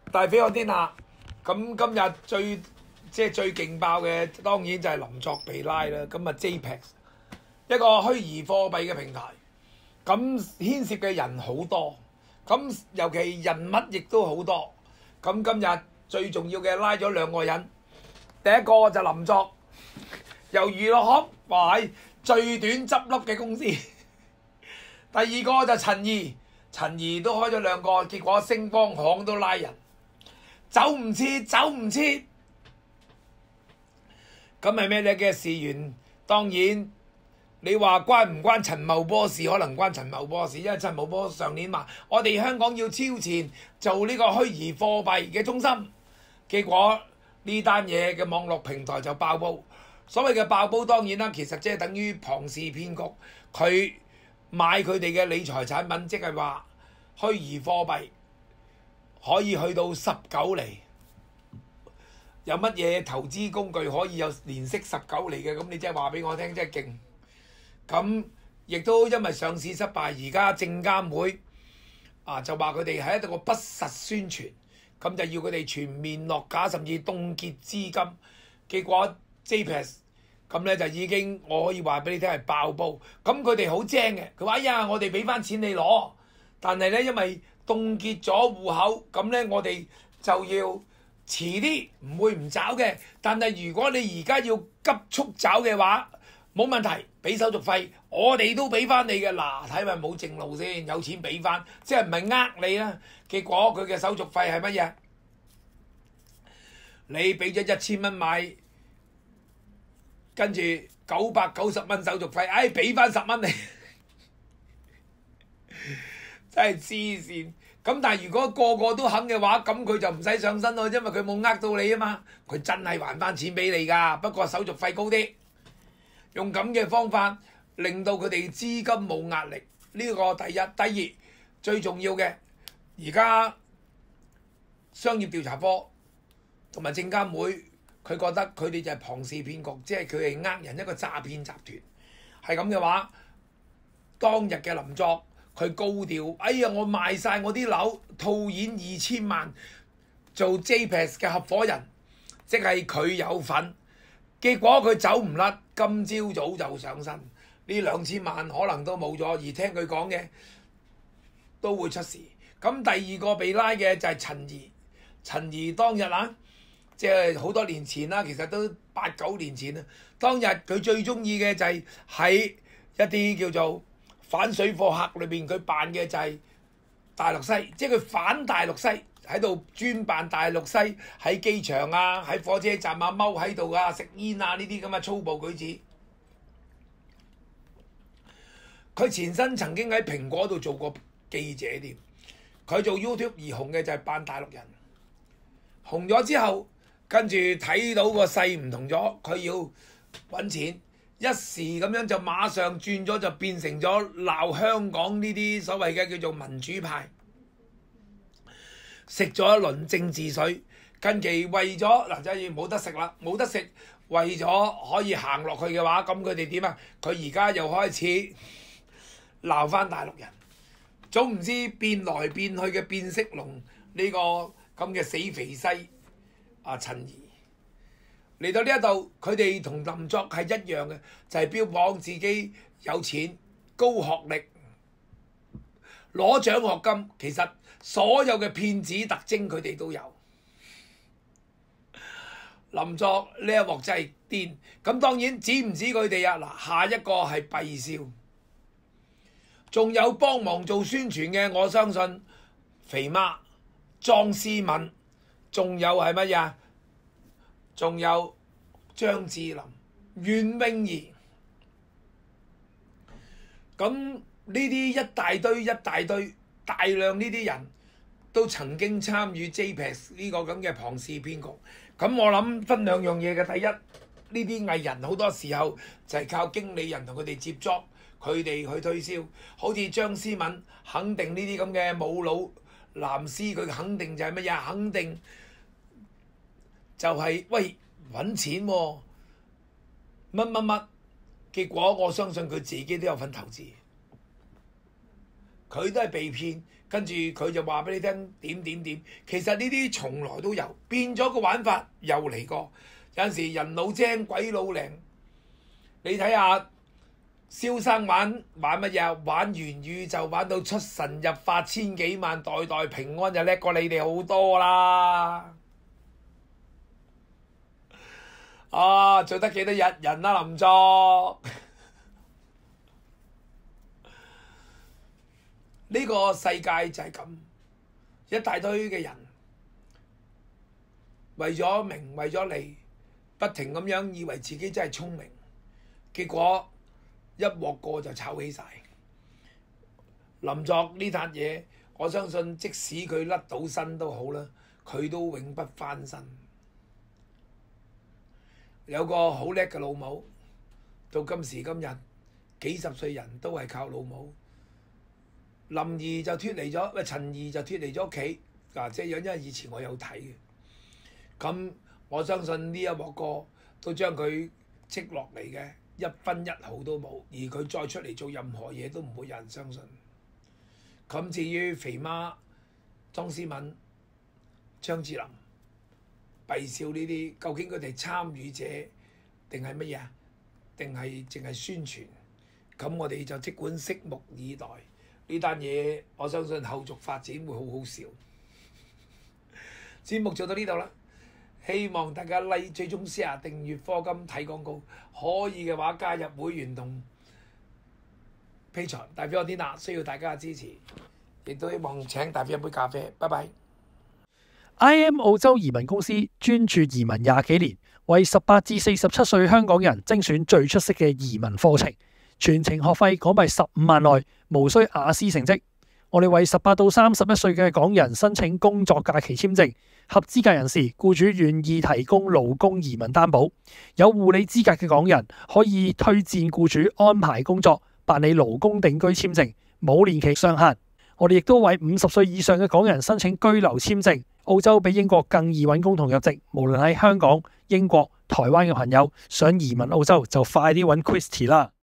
大飛我天下，咁今日最勁爆嘅，當然就係林作被拉啦。咁啊 JPEX 一個虛擬貨幣嘅平台，咁牽涉嘅人好多，咁尤其人物亦都好多。咁今日最重要嘅拉咗兩個人，第一個就林作，由娛樂行話係最短執笠嘅公司。第二個就陳怡，陳怡都開咗兩個，結果星光行都拉人，走唔切。咁係咩咧嘅事源？當然你話關唔關陳茂波事？可能關陳茂波事，因為陳茂波上年話我哋香港要超前做呢個虛擬貨幣嘅中心，結果呢單嘢嘅網絡平台就爆煲。所謂嘅爆煲當然啦，其實即係等於龐氏騙局，佢買佢哋嘅理財產品，即係話虛擬貨幣可以去到19厘。有乜嘢投資工具可以有年息19厘嘅？咁你即係話俾我聽，真係勁。咁亦都因為上市失敗，而家證監會就話佢哋係一個不實宣傳，咁就要佢哋全面落架，甚至凍結資金。結果 JPEX 咁咧就已經，我可以話俾你聽係爆煲。咁佢哋好精嘅，佢話：哎呀，我哋俾翻錢你攞，但係咧因為凍結咗戶口，咁咧我哋就要遲啲唔會唔找嘅，但係如果你而家要急速找嘅話，冇問題，俾手續費，我哋都俾翻你嘅。嗱，睇咪冇正路先，有錢俾翻，即係唔係呃你啦？結果佢嘅手續費係乜嘢？你俾咗1000蚊買，跟住990蚊手續費，俾翻10蚊你，真係黐線。咁但係如果個個都肯嘅話，咁佢就唔使上身咯，因為佢冇呃到你啊嘛，佢真係還翻錢俾你㗎，不過手續費高啲。用咁嘅方法令到佢哋資金冇壓力，呢個第一。第二最重要嘅，而家商業調查科同埋證監會，佢覺得佢哋就係龐氏騙局，即係佢係呃人一個詐騙集團。係咁嘅話，當日嘅林作佢高調，哎呀，我賣晒我啲樓，套現2000萬做 JPEX 嘅合夥人，即係佢有份。結果佢走唔甩，今朝早就上身，呢2000萬可能都冇咗，而聽佢講嘅都會出事。咁第二個被拉嘅就係陳怡，陳怡當日即係好多年前啦，其實都8、9年前啦。當日佢最中意嘅就係喺一啲叫做反水貨客裏邊，佢扮嘅就係大陸西，即係佢反大陸西。喺度專扮大陸西，喺機場喺火車站踎喺度食煙呢啲咁嘅粗暴舉止。佢前身曾經喺蘋果度做過記者添。佢做 YouTube 而紅嘅就係扮大陸人。紅咗之後，跟住睇到個勢唔同咗，佢要揾錢，一時咁樣就馬上轉咗，就變成咗鬧香港呢啲所謂嘅叫做民主派。食咗一輪政治水，近期為咗真係冇得食啦，冇得食，為咗可以行落去嘅話，咁佢哋點啊？佢而家又開始鬧翻大陸人，總唔知變來變去嘅變色龍呢個咁嘅死肥西陳怡嚟到呢一度，佢哋同林作係一樣嘅，就係標榜自己有錢、高學歷、攞獎學金，其實所有嘅騙子特徵佢哋都有。林作呢一鑊真係癲，咁當然止唔止佢哋啊？下一個係畢少，仲有幫忙做宣傳嘅，我相信肥媽、莊思敏，仲有係乜嘢？仲有張智霖、袁詠儀，咁呢啲一大堆大量呢啲人都曾經參與 JPEX 呢個咁嘅龐氏騙局。咁我諗分兩樣嘢嘅，第一，呢啲藝人好多時候就係靠經理人同佢哋接觸，佢哋去推銷。好似張思敏肯定呢啲咁嘅冇腦藍絲，佢肯定就係乜嘢？肯定就係喂揾錢喎，乜，結果我相信佢自己都有份投資。 佢都係被騙，跟住佢就話俾你聽點點點。其實呢啲從來都有，變咗個玩法又嚟過。有陣時人老精鬼老靈，你睇下蕭生玩乜嘢？玩元宇宙玩到出神入化，千幾萬代代平安就叻過你哋好多啦！啊，做得幾多日人啊林作？呢個世界就係咁，一大堆嘅人為咗名為咗利，不停咁樣以為自己真係聰明，結果一鑊過就炒起晒。林作呢壇嘢，我相信即使佢甩到身都好啦，佢都永不翻身。有個好叻嘅老母，到今時今日幾十歲人都係靠老母。林兒就脫離咗，陳怡就脫離咗屋企，即係因為以前我有睇嘅。咁我相信呢一鑊過都將佢積落嚟嘅一分一毫都冇，而佢再出嚟做任何嘢都唔會有人相信。咁至於肥媽、莊思敏、張智霖、畢少呢啲，究竟佢哋參與者定係乜嘢啊？定係淨係宣傳？咁我哋就即管拭目以待。呢單嘢我相信後續發展會好好笑。節目做到呢度啦，希望大家最終share訂閱課金睇廣告，可以嘅話加入會員同 Patreon。大飛我天娜需要大家嘅支持，亦都希望請大飛一杯咖啡。拜拜。 IM 澳洲移民公司專注移民20幾年，為18至47歲香港人精選最出色嘅移民課程。全程學費港幣15萬內，無需雅思成績。我哋為18到31歲嘅港人申請工作假期簽證，合資格人士僱主願意提供勞工移民擔保。有護理資格嘅港人可以推薦僱主安排工作，辦理勞工定居簽證，冇年期上限。我哋亦都為50歲以上嘅港人申請居留簽證。澳洲比英國更易揾工同入籍，無論喺香港、英國、台灣嘅朋友想移民澳洲，就快啲揾 Christy 啦！